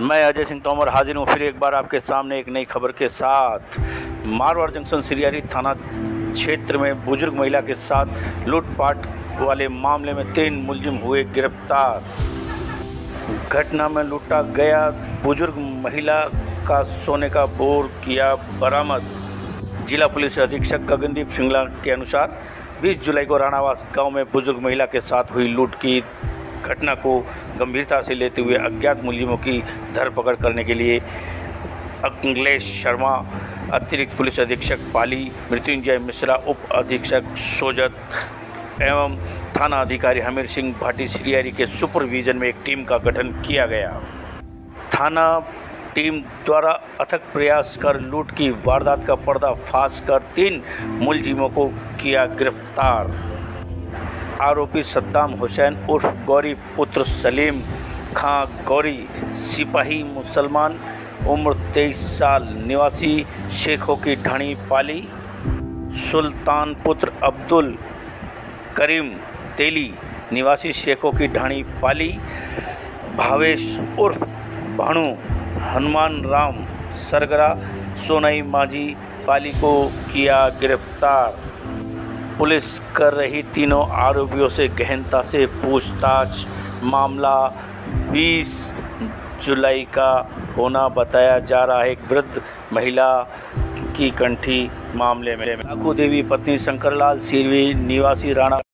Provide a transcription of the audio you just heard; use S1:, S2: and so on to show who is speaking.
S1: मैं अजय सिंह तोमर हाजिर हूँ फिर एक बार आपके सामने एक नई खबर के साथ। मारवाड़ जंक्शन सिरियारी थाना क्षेत्र में बुजुर्ग महिला के साथ लूटपाट वाले मामले में 3 मुलजिम हुए गिरफ्तार। घटना में लूटा गया बुजुर्ग महिला का सोने का बोर किया बरामद। जिला पुलिस अधीक्षक गगनदीप सिंगला के अनुसार 20 जुलाई को राणावास गांव में बुजुर्ग महिला के साथ हुई लूट की घटना को गंभीरता से लेते हुए अज्ञात मुलजिमों की धरपकड़ करने के लिए अखिलेश शर्मा, अतिरिक्त पुलिस अधीक्षक पाली, मृत्युंजय मिश्रा, उप अधीक्षक सोजत एवं थाना अधिकारी हमीर सिंह भाटी सिरियारी के सुपरविजन में एक टीम का गठन किया गया। थाना टीम द्वारा अथक प्रयास कर लूट की वारदात का पर्दाफाश कर 3 मुलजिमों को किया गिरफ्तार। आरोपी सद्दाम हुसैन उर्फ गौरी पुत्र सलीम खां गौरी, सिपाही मुसलमान, उम्र 23 साल, निवासी शेखों की ढाणी पाली। सुल्तान पुत्र अब्दुल करीम तेली, निवासी शेखों की ढाणी पाली। भावेश उर्फ भाणु हनुमान राम सरगरा, सोनाई माझी पाली को किया गिरफ्तार। पुलिस कर रही तीनों आरोपियों से गहनता से पूछताछ। मामला 20 जुलाई का होना बताया जा रहा है। एक वृद्ध महिला की कंठी मामले में लाखू देवी पत्नी शंकरलाल सिरवी, निवासी राणा